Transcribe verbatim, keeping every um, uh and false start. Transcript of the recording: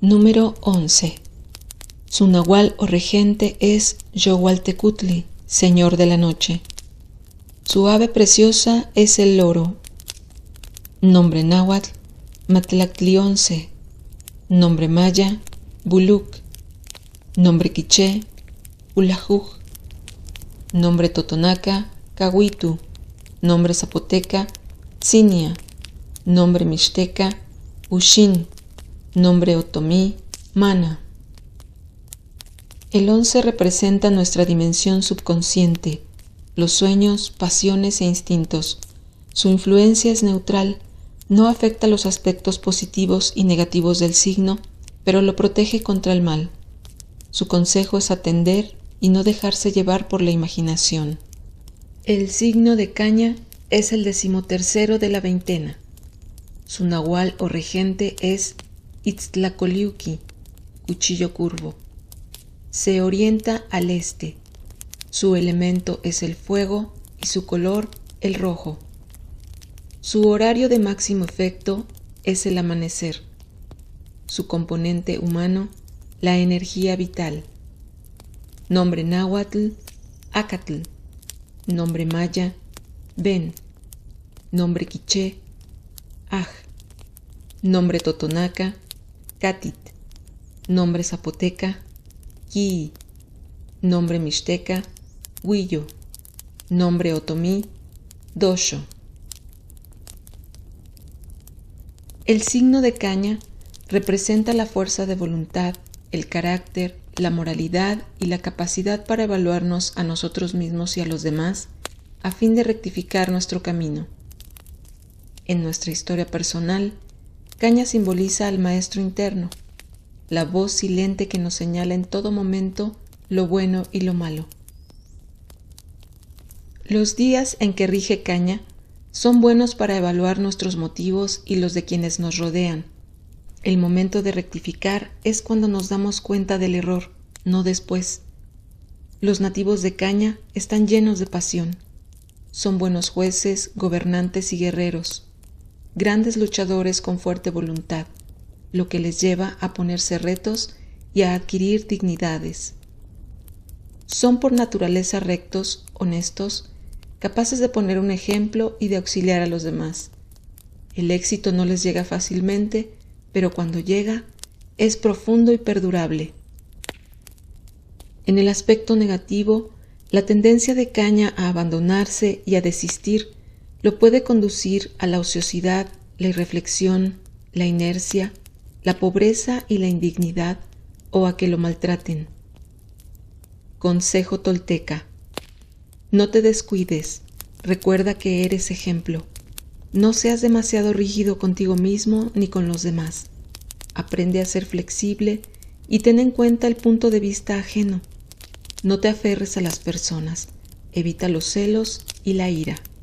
Número once. Su nahual o regente es Yohualtecutli, señor de la noche. Su ave preciosa es el loro. Nombre náhuatl, Matlactlionce. Nombre maya, Buluc. Nombre quiché, Ulajuj. Nombre totonaca, Cahuitu. Nombre zapoteca, Tsinia. Nombre mixteca, Uxin. Nombre otomí, Mana. El once representa nuestra dimensión subconsciente, los sueños, pasiones e instintos. Su influencia es neutral, no afecta los aspectos positivos y negativos del signo, pero lo protege contra el mal. Su consejo es atender y no dejarse llevar por la imaginación. El signo de Caña es el decimotercero de la veintena. Su nahual o regente es Itztlacoliuqui, cuchillo curvo. Se orienta al este. Su elemento es el fuego y su color el rojo. Su horario de máximo efecto es el amanecer. Su componente humano, la energía vital. Nombre náhuatl, Acatl. Nombre maya, Ben. Nombre quiché, Aj. Nombre totonaca, Catit. Nombre zapoteca, Yi. Nombre mixteca, Huillo. Nombre otomí, Dosho. El signo de Caña representa la fuerza de voluntad, el carácter, la moralidad y la capacidad para evaluarnos a nosotros mismos y a los demás a fin de rectificar nuestro camino. En nuestra historia personal, Caña simboliza al maestro interno, la voz silente que nos señala en todo momento lo bueno y lo malo. Los días en que rige Caña son buenos para evaluar nuestros motivos y los de quienes nos rodean. El momento de rectificar es cuando nos damos cuenta del error, no después. Los nativos de Caña están llenos de pasión. Son buenos jueces, gobernantes y guerreros, grandes luchadores con fuerte voluntad, lo que les lleva a ponerse retos y a adquirir dignidades. Son por naturaleza rectos, honestos, capaces de poner un ejemplo y de auxiliar a los demás. El éxito no les llega fácilmente, pero cuando llega, es profundo y perdurable. En el aspecto negativo, la tendencia de Caña a abandonarse y a desistir lo puede conducir a la ociosidad, la irreflexión, la inercia, la pobreza y la indignidad, o a que lo maltraten. Consejo tolteca: no te descuides, recuerda que eres ejemplo. No seas demasiado rígido contigo mismo ni con los demás. Aprende a ser flexible y ten en cuenta el punto de vista ajeno. No te aferres a las personas, evita los celos y la ira.